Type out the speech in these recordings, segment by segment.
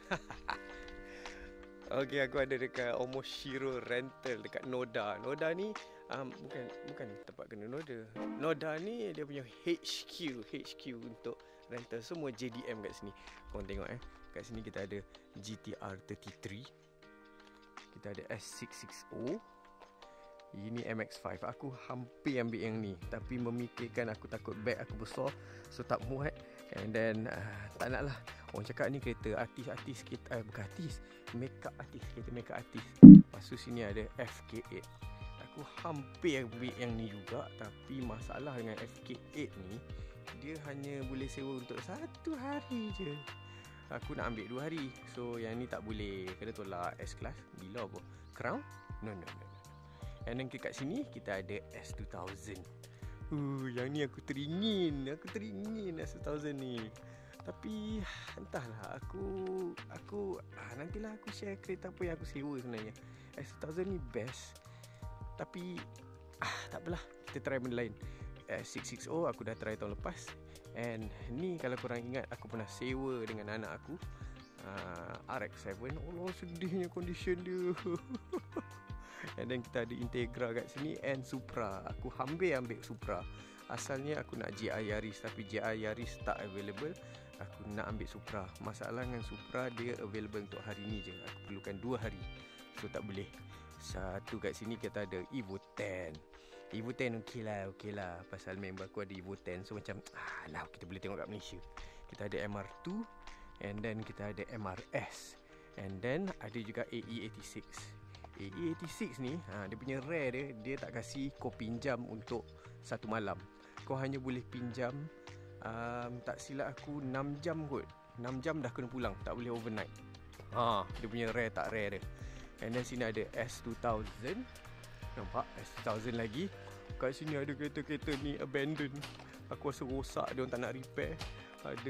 Okay, aku ada dekat Omoshiro Rental dekat Noda. Noda ni bukan tempat kena Noda. Noda ni dia punya HQ untuk rental semua JDM kat sini. Korang tengok kat sini kita ada GTR 33. Kita ada S660. Ini MX-5. Aku hampir ambil yang ni, tapi memikirkan aku takut beg aku besar, so tak muat. And then tak nak lah. Orang cakap ni kereta artis-artis kita, bukan artis, makeup artis, kereta makeup artis. Lepas tu sini ada FK8. Aku hampir ambil yang ni juga, tapi masalah dengan FK8 ni, dia hanya boleh sewa untuk 1 hari je. Aku nak ambil 2 hari. So yang ni tak boleh, kena tolak S-Class. Gila apa? Crown? No. And then kat sini kita ada S2000. Yang ni aku teringin S2000 ni. Tapi entahlah, aku nantilah aku share kereta apa yang aku sewa sebenarnya. S2000 ni best. Tapi tak apalah, kita try benda lain. S660 aku dah try tahun lepas. And ni kalau korang ingat, aku pernah sewa dengan anak aku, RX-7. Allah, sedihnya condition dia. And then kita ada Integra kat sini and Supra. Aku ambil Supra. Asalnya aku nak GR Yaris, tapi GR Yaris tak available. Aku nak ambil Supra. Masalah dengan Supra, dia available untuk hari ni je. Aku perlukan 2 hari, so tak boleh. Satu kat sini kita ada Evo 10. Evo 10 okey lah. Pasal member aku ada Evo 10, so macam kita boleh tengok kat Malaysia. Kita ada MR2, and then kita ada MRS, and then ada juga AE86. AE86 ni dia punya rare dia tak kasih kau pinjam untuk 1 malam. Kau hanya boleh pinjam tak silap aku 6 jam kot. 6 jam dah kena pulang, tak boleh overnight. Dia punya rare tak rare dia. And then sini ada S2000. Nampak S2000 lagi. Kat sini ada kereta-kereta ni abandon. Aku rasa rosak, dia orang tak nak repair. Ada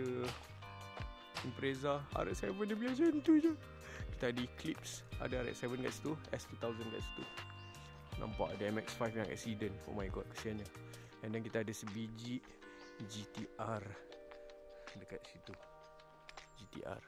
Impreza, RX-7 dia biar macam tu je. Kita ada Eclipse, ada RX-7 kat situ, S2000 kat situ. Nampak ada MX-5 yang accident. Oh my god, kesiannya. And then kita ada sebiji GTR dekat situ. GTR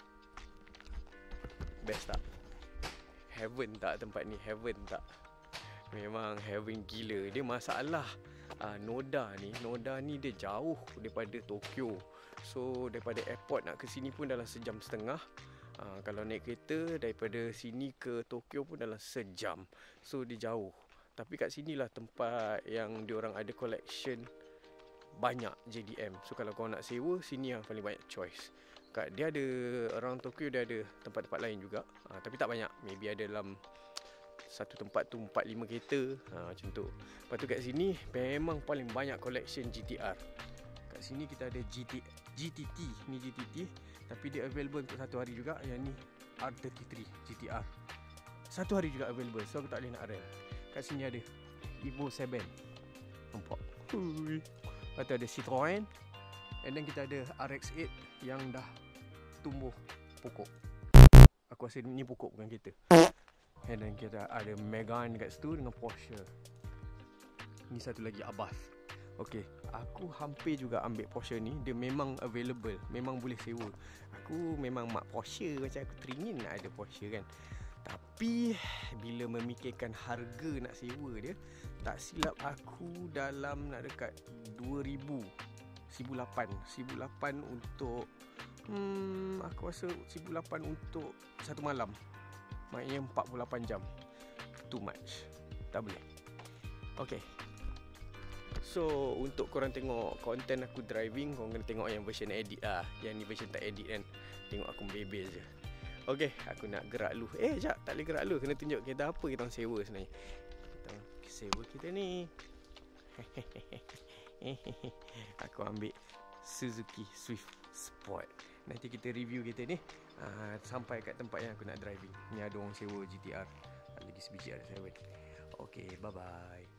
best tak? Heaven tak tempat ni? Heaven tak? Memang heaven gila. Dia masalah Noda ni dia jauh daripada Tokyo. So daripada airport nak ke sini pun dalam 1.5 jam. Kalau naik kereta daripada sini ke Tokyo pun dalam 1 jam. So dia jauh. Tapi kat sinilah tempat yang diorang ada collection banyak JDM. So kalau kau nak sewa, sini yang paling banyak choice. Dia ada around Tokyo, dia ada tempat-tempat lain juga, tapi tak banyak. Maybe ada dalam satu tempat tu 4-5 kereta, macam tu. Lepas tu kat sini memang paling banyak collection GTR. Kat sini kita ada GTT. Ni GTT, tapi dia available untuk 1 hari juga. Yang ni R33 GTR, 1 hari juga available. So aku tak boleh nak rent. Kat sini ada Evo 7. Nampak? Lepas tu ada Citroen. And then kita ada RX-8 yang dah tumbuh pokok. Aku rasa ni pokok bukan kereta. And then kita ada Megane kat situ dengan Porsche. Ni satu lagi Abbas. Okay, aku hampir juga ambil Porsche ni. Dia memang available, memang boleh sewa. Aku memang mak Porsche, macam aku teringin nak ada Porsche kan. Tapi bila memikirkan harga nak sewa dia, tak silap aku dalam nak dekat 1,008 untuk aku rasa 1,008 untuk 1 malam. Maknanya 48 jam. Too much. Tak boleh. Okay, so untuk korang tengok konten aku driving, korang kena tengok yang version edit lah. Yang ni version tak edit kan. Tengok aku bebel je. Okay, aku nak gerak dulu. Sekejap, tak boleh gerak dulu. Kena tunjuk kita apa kita sewa sebenarnya. Kita sewa kita ni. Aku ambil Suzuki Swift Sport. Nanti kita review kita ni sampai kat tempat yang aku nak driving. Ni ada orang sewa GTR, lagi sebiji ada 7. Okay, bye bye.